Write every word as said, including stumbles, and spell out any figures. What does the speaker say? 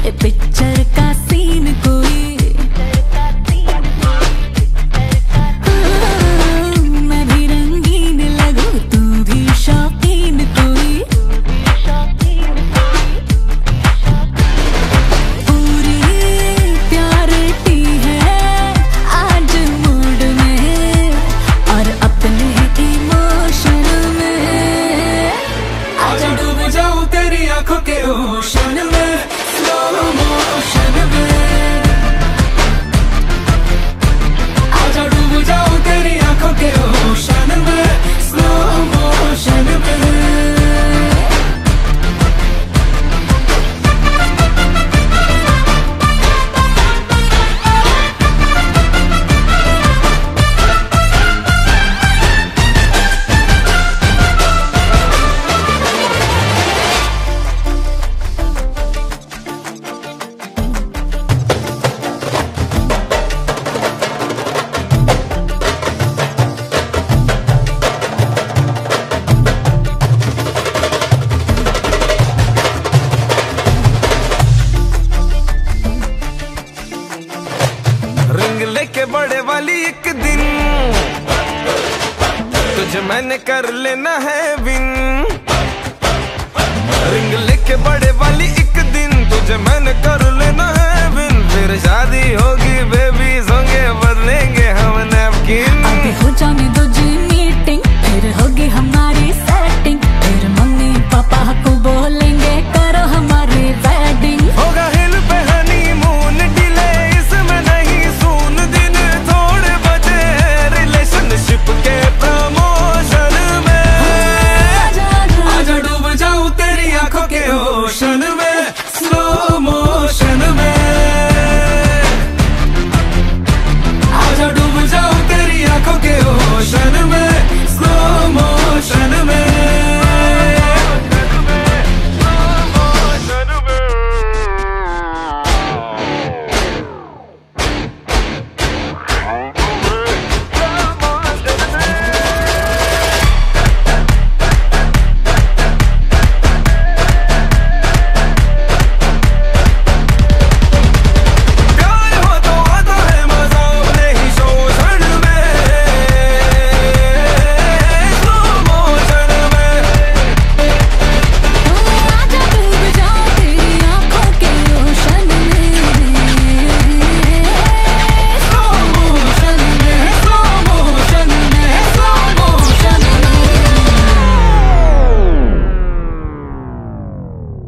Picture का scene कोई, मैं भी रंगीन लगूं तू भी शौकीन कोई, पूरी प्यारिटी है आज मूड में और अपने इमोशन में। आजा डूब जाऊं तेरी आंखों के ओशन में, स्लो मोशन में। आजा डूब जाऊं तेरी आंखों के ओशन में, स्लो मोशन में। रिंग लेके बड़े वाली एक दिन तुझे मैंने कर लेना है विन।